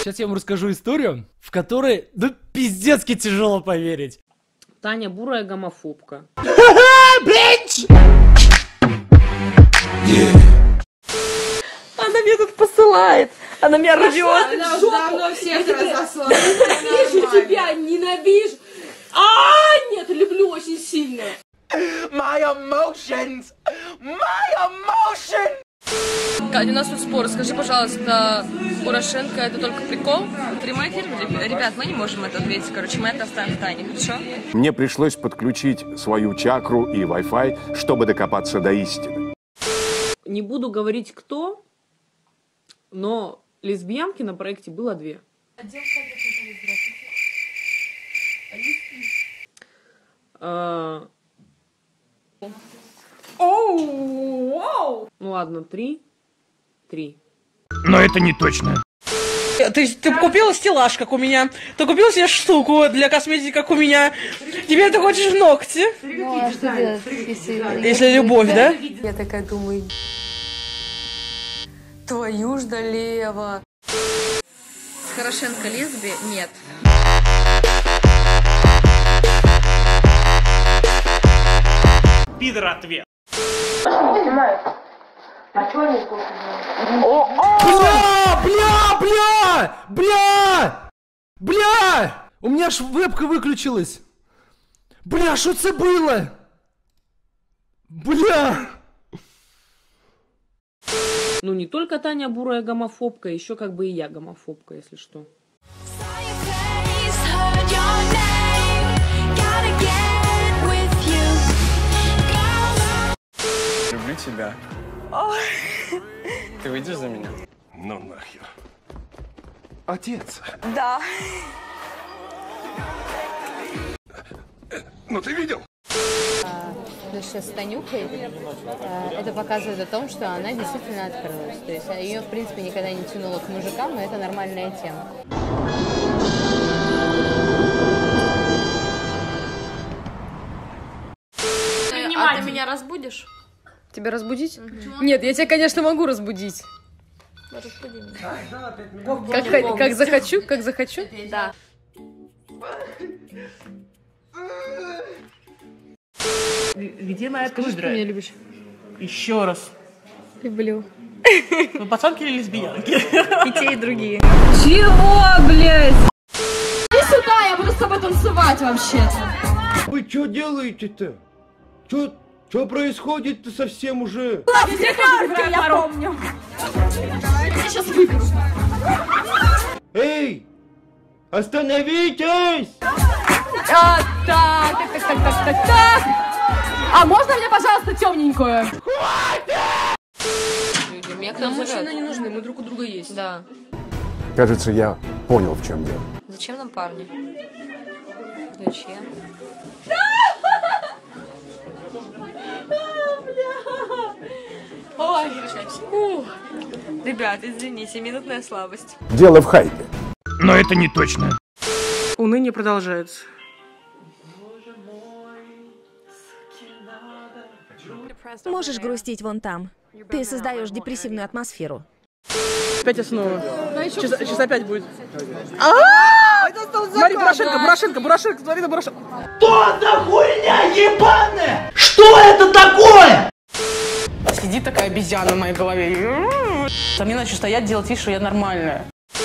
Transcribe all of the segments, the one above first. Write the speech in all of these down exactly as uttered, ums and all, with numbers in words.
Сейчас я вам расскажу историю, в которой, ну, пиздецки тяжело поверить. Таня бурая гомофобка. Блять! Она меня тут посылает. Она меня рвет. Она уже давно всех разослала. Ненавижу тебя, ненавижу. А, нет, люблю очень сильно. My emotions! My emotions! Катя, у нас тут спор. Скажи, пожалуйста, Порошенко это только прикол? Прямой эфир? Ребят, мы не можем это ответить. Короче, мы это оставим в тайне, хорошо? Мне пришлось подключить свою чакру и Wi-Fi, чтобы докопаться до истины. Не буду говорить кто, но лесбиянки на проекте было две. А... Ну ладно, три. Три. Но это не точно. Ты, ты купила стеллаж, как у меня. Ты купила себе штуку для косметики, как у меня. Теперь ты хочешь ногти. Ну, а что делать, если... Если любовь, да? Я такая думаю... Твою ж долево. С Порошенко лесби? Нет. Пидор ответ. Бля, бля, бля, бля, бля! У меня аж вебка выключилась. Бля, что это было? Бля! Ну не только Таня бурая гомофобка, еще как бы и я гомофобка, если что. Люблю тебя. Ты выйдешь за меня? Ну нахер. Отец. Да. Ну ты видел? Сейчас с Танюхой, это показывает о том, что она действительно открылась. То есть ее, в принципе, никогда не тянуло к мужикам, но это нормальная тема. А ты меня разбудишь? Тебя разбудить? Нет, я тебя, конечно, могу разбудить. Разбуди меня. Как, как захочу, как захочу? Да. Где моя Скажи, что ты меня любишь. Еще раз. Люблю. Вы пацанки или лесбиянки? И те, и другие. Чего, блядь? Иди сюда, я буду с тобой танцевать вообще-то. Вы что делаете-то? Что, что происходит-то совсем уже? Все карты, я помню. Я сейчас выберу. Эй! Остановитесь! А, так, так, так, так, так, так, так. А можно мне, пожалуйста, темненькую? Мне к нам мужчины не нужны, мы друг у друга есть. Да. Кажется, я понял, в чем дело. Зачем нам парни? Зачем? Ой, Фу. Ребят, извините, минутная слабость. Дело в хайпе. Но это не точно. Уныние продолжается. Можешь грустить вон там. Ты создаешь депрессивную атмосферу. Опять снова. Сейчас, сейчас опять будет. Смотри, Порошенко, Порошенко, Порошенко, смотри на Порошенко. Что за хуйня ебаная? Что это такое? Сидит такая обезьяна в моей голове. А мне начали стоять, делать вид, что я нормальная.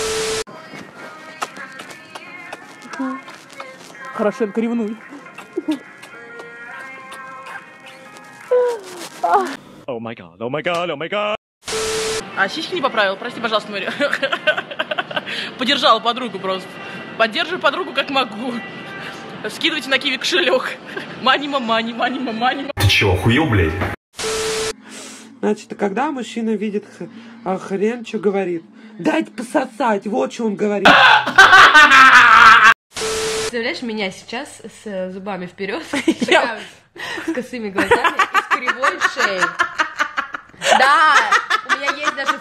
Порошенко, ревнуй. О май гад, о май гад, о май гад. А сиськи не поправил, прости, пожалуйста, Мария. Поддержала подругу просто. Поддерживаю подругу как могу. Скидывайте на Киви кошелек. Манима, мани, манима, манима. Ты чего, хуёв, блядь? Значит, когда мужчина видит хрен, что говорит? Дайте пососать, вот что он говорит. Представляешь меня сейчас с зубами вперед, с косыми глазами и с кривой шеей. Да, у меня есть даже...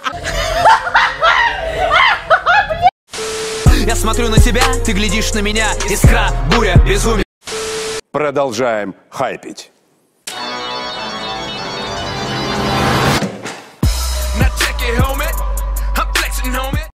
Я смотрю на тебя, ты глядишь на меня. Искра, буря, безумие. Продолжаем хайпить.